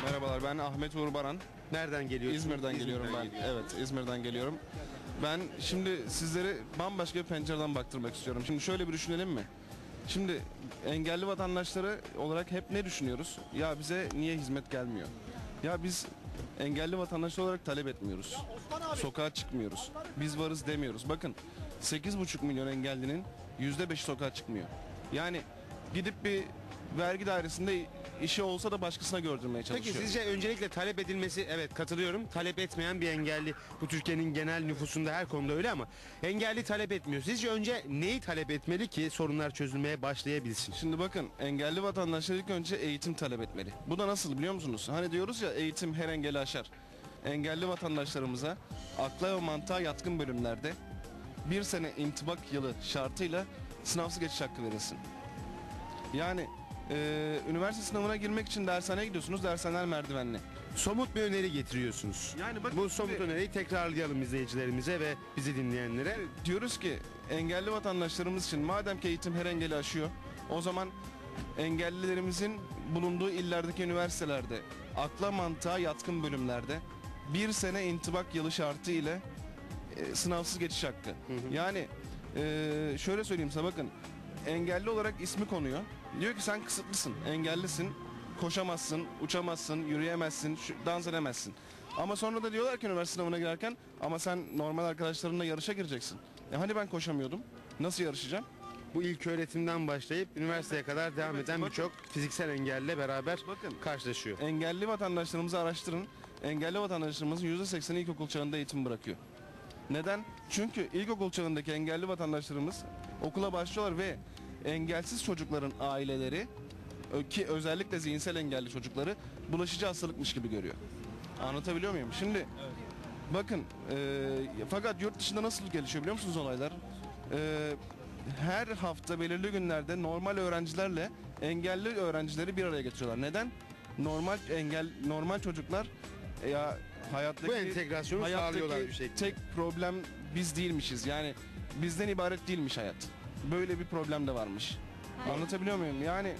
Merhabalar, ben Ahmet Uğur Baran. Nereden geliyorsunuz? İzmir'den geliyorum ben. Evet, İzmir'den geliyorum. Ben şimdi sizleri bambaşka bir pencereden baktırmak istiyorum. Şimdi şöyle bir düşünelim mi? Şimdi engelli vatandaşları olarak hep ne düşünüyoruz? Ya bize niye hizmet gelmiyor? Ya biz engelli vatandaş olarak talep etmiyoruz. Sokağa çıkmıyoruz. Biz varız demiyoruz. Bakın 8,5 milyon engellinin %5'i sokağa çıkmıyor. Yani gidip bir vergi dairesinde işi olsa da başkasına gördürmeye çalışıyor. Peki sizce öncelikle talep edilmesi, evet katılıyorum, talep etmeyen bir engelli bu Türkiye'nin genel nüfusunda her konuda öyle ama engelli talep etmiyor. Sizce önce neyi talep etmeli ki sorunlar çözülmeye başlayabilsin? Şimdi bakın, engelli vatandaşlar ilk önce eğitim talep etmeli. Bu da nasıl biliyor musunuz? Hani diyoruz ya, eğitim her engeli aşar. Engelli vatandaşlarımıza akla ve mantığa yatkın bölümlerde 1 sene intibak yılı şartıyla sınavsız geçiş hakkı verilsin. Yani üniversite sınavına girmek için dershaneye gidiyorsunuz, dershaneler merdivenli. Somut bir öneri getiriyorsunuz. Yani bakın, bu somut öneriyi tekrarlayalım izleyicilerimize ve bizi dinleyenlere. Diyoruz ki engelli vatandaşlarımız için madem ki eğitim her engeli aşıyor, o zaman engellilerimizin bulunduğu illerdeki üniversitelerde akla mantığa yatkın bölümlerde 1 sene intibak yılı şartı ile sınavsız geçiş hakkı. Yani şöyle söyleyeyim size, bakın, engelli olarak ismi konuyor. Diyor ki sen kısıtlısın, engellisin, koşamazsın, uçamazsın, yürüyemezsin, dans edemezsin. Ama sonra da diyorlar ki üniversite sınavına girerken, ama sen normal arkadaşlarınla yarışa gireceksin. Hani ben koşamıyordum, nasıl yarışacağım? Bu ilk öğretimden başlayıp üniversiteye kadar devam eden birçok fiziksel engelle beraber karşılaşıyor. Engelli vatandaşlarımızı araştırın. Engelli vatandaşlarımızın %80'i ilkokul çağında eğitim bırakıyor. Neden? Çünkü ilkokul çağındaki engelli vatandaşlarımız okula başlıyorlar ve engelsiz çocukların aileleri, ki özellikle zihinsel engelli çocukları, bulaşıcı hastalıkmış gibi görüyor. Anlatabiliyor muyum? Şimdi bakın, fakat yurt dışında nasıl gelişiyor biliyor musunuz olaylar? Her hafta belirli günlerde normal öğrencilerle engelli öğrencileri bir araya getiriyorlar. Neden? Normal çocuklar ya hayattaki Bu entegrasyonu sağlıyorlar bir şekilde. Tek problem biz değilmişiz. Yani bizden ibaret değilmiş hayat. Böyle bir problem de varmış. Anlatabiliyor muyum? Yani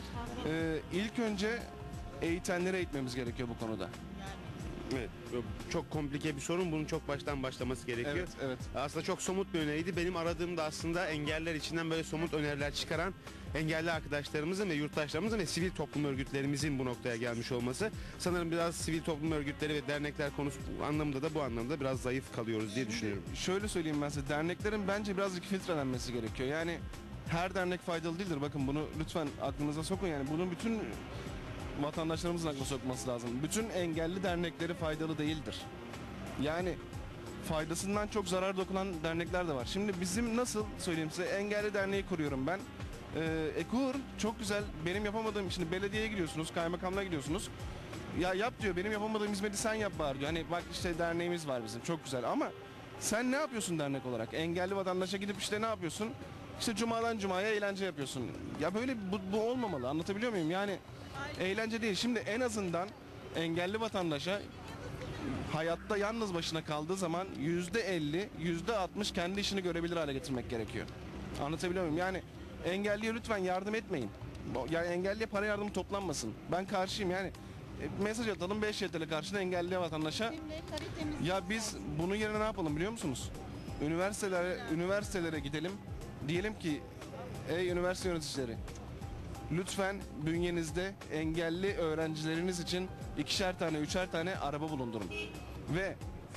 ilk önce eğitenleri eğitmemiz gerekiyor bu konuda. Evet, çok komplike bir sorun. Bunun çok baştan başlaması gerekiyor. Evet, evet. Aslında çok somut bir öneriydi. Benim aradığım da aslında engeller içinden böyle somut öneriler çıkaran engelli arkadaşlarımızın ve yurttaşlarımızın ve sivil toplum örgütlerimizin bu noktaya gelmiş olması. Sanırım biraz sivil toplum örgütleri ve dernekler konusu anlamında da bu anlamda biraz zayıf kalıyoruz diye düşünüyorum. Şöyle söyleyeyim ben size, derneklerin bence birazcık filtrelenmesi gerekiyor. Yani her dernek faydalı değildir. Bakın, bunu lütfen aklınıza sokun. Yani bunun bütün vatandaşlarımızın aklına sokması lazım. Bütün engelli dernekleri faydalı değildir. Yani faydasından çok zarar dokunan dernekler de var. Şimdi bizim, nasıl söyleyeyim size, engelli derneği kuruyorum ben. Kur, çok güzel. Benim yapamadığım, şimdi belediyeye gidiyorsunuz, kaymakamlığa gidiyorsunuz. Ya yap diyor, benim yapamadığım hizmeti sen yap bari diyor. Hani bak işte derneğimiz var bizim, çok güzel, ama sen ne yapıyorsun dernek olarak? Engelli vatandaşa gidip işte ne yapıyorsun? İşte cumadan cumaya eğlence yapıyorsun. Ya böyle bu olmamalı, anlatabiliyor muyum? Yani eğlence değil. Şimdi en azından engelli vatandaşa hayatta yalnız başına kaldığı zaman %50, %60 kendi işini görebilir hale getirmek gerekiyor. Anlatabiliyor muyum? Yani engelliye lütfen yardım etmeyin. Yani engelliye para yardımı toplanmasın. Ben karşıyım yani. Mesaj atalım 5 YTL karşılığında engelli vatandaşa. Ya biz bunun yerine ne yapalım biliyor musunuz? Üniversitelere gidelim. Diyelim ki, ey üniversite yöneticileri, lütfen bünyenizde engelli öğrencileriniz için 2'şer tane, 3'er tane araba bulundurun. Ve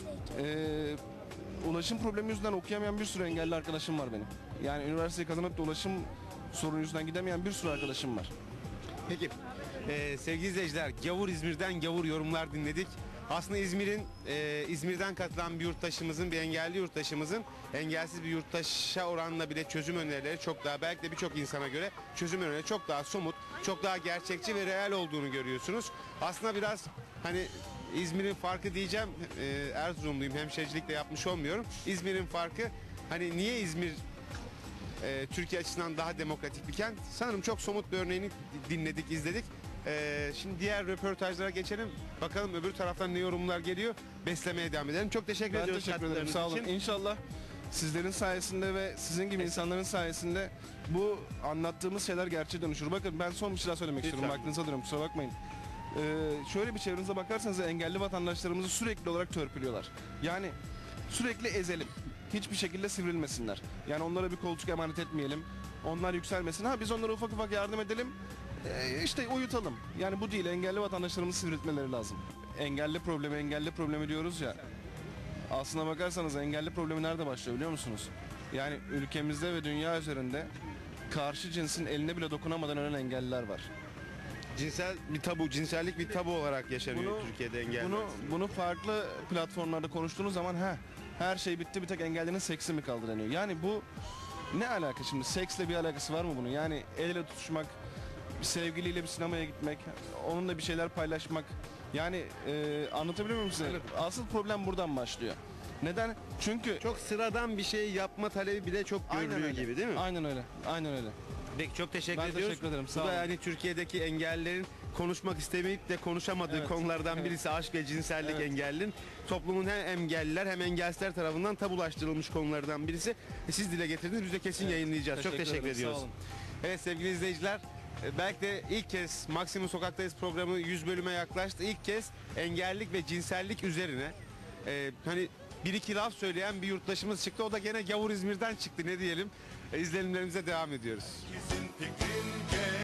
ulaşım problemi yüzünden okuyamayan bir sürü engelli arkadaşım var benim. Yani üniversiteyi kazanıp da ulaşım sorunu yüzünden gidemeyen bir sürü arkadaşım var. Peki sevgili izleyiciler, Gavur İzmir'den gavur yorumlar dinledik. Aslında İzmir'den katılan bir yurttaşımızın, bir engelli yurttaşımızın engelsiz bir yurttaşa oranla bile çözüm önerileri çok daha, belki de birçok insana göre çözüm önerileri çok daha somut, çok daha gerçekçi ve real olduğunu görüyorsunuz. Aslında biraz hani İzmir'in farkı diyeceğim, Erzurumluyum, hemşericilik de yapmış olmuyorum. İzmir'in farkı, hani niye İzmir Türkiye açısından daha demokratik bir kent? Sanırım çok somut bir örneğini dinledik, izledik. Şimdi diğer röportajlara geçelim. Bakalım öbür taraftan ne yorumlar geliyor. Beslemeye devam edelim. Çok teşekkür ediyoruz. Ben teşekkür ederim. Sağ olun. İnşallah sizlerin sayesinde ve sizin gibi insanların sayesinde bu anlattığımız şeyler gerçeğe dönüşür. Bakın, ben son bir şey daha söylemek istiyorum. Aklınıza alıyorum, kusura bakmayın. Şöyle bir çevrenize bakarsanız engelli vatandaşlarımızı sürekli olarak törpülüyorlar. Yani sürekli ezelim. Hiçbir şekilde sivrilmesinler. Yani onlara bir koltuk emanet etmeyelim. Onlar yükselmesin. Ha biz onlara ufak ufak yardım edelim. İşte uyutalım. Yani bu değil. Engelli vatandaşlarımızı sivriltmeleri lazım. Engelli problemi diyoruz ya. Aslına bakarsanız engelli problemi nerede başlıyor biliyor musunuz? Yani ülkemizde ve dünya üzerinde karşı cinsin eline bile dokunamadan ölen engelliler var. Cinsellik bir tabu olarak yaşanıyor Türkiye'de engelli. Bunu farklı platformlarda konuştuğunuz zaman her şey bitti, bir tek engellinin seksi mi kaldı deniyor. Yani bu ne alaka şimdi? Seksle bir alakası var mı bunun? Yani el ele tutuşmak, sevgiliyle bir sinemaya gitmek, onunla bir şeyler paylaşmak. Yani anlatabiliyor muyum size? Asıl problem buradan başlıyor. Neden? Çünkü Çok sıradan bir şey yapma talebi bile çok görülüyor gibi değil mi? Aynen öyle. Aynen öyle. Peki çok teşekkür Ben ediyoruz. teşekkür ederim, sağ Bu da olun. yani Türkiye'deki engellilerin konuşmak istemeyip de konuşamadığı Evet, konulardan evet. birisi aşk ve cinsellik Evet. engellinin. Toplumun hem engelliler hem engelsizler tarafından tabulaştırılmış konulardan birisi. Siz dile getirdiniz, biz de kesin yayınlayacağız. Çok teşekkür ederim, ediyoruz. sağ olun. Evet sevgili izleyiciler, belki de ilk kez Maksimum Sokak'tayız programı 100 bölüme yaklaştı. İlk kez engellilik ve cinsellik üzerine hani bir iki laf söyleyen bir yurttaşımız çıktı. O da gene gavur İzmir'den çıktı, ne diyelim. İzlenimlerimize devam ediyoruz.